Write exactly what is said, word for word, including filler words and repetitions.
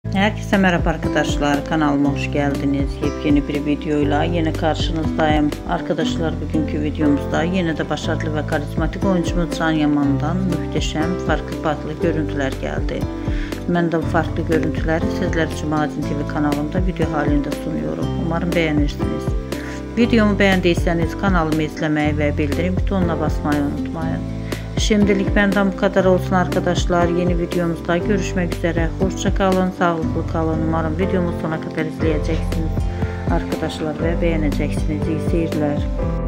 Herkese merhaba arkadaşlar, kanalıma hoş geldiniz. Yepyeni bir videoyla yine karşınızdayım. Arkadaşlar, bugünkü videomuzda yine de başarılı ve karizmatik oyuncumuz Can Yaman'dan muhteşem farklı farklı görüntüler geldi. Ben de bu farklı görüntüleri sizler için Magazin T V kanalımda video halinde sunuyorum. Umarım beğenirsiniz. Videomu beğendiyseniz kanalımı izlemeyi ve bildirim butonuna basmayı unutmayın. Şimdilik benden bu kadar olsun arkadaşlar. Yeni videomuzda görüşmek üzere. Hoşça kalın, sağlıklı kalın. Umarım videomu sona kadar izleyeceksiniz arkadaşlar ve beğeneceksiniz. İyi seyirler.